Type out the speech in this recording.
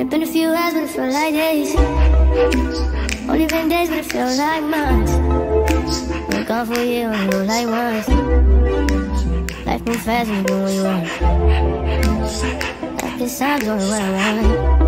Only been a few hours, but it felt like days. Only been days, but it felt like months. Been gone for a year, only go like once. Life moves fast when you do what you want. Life is time, doing what I want.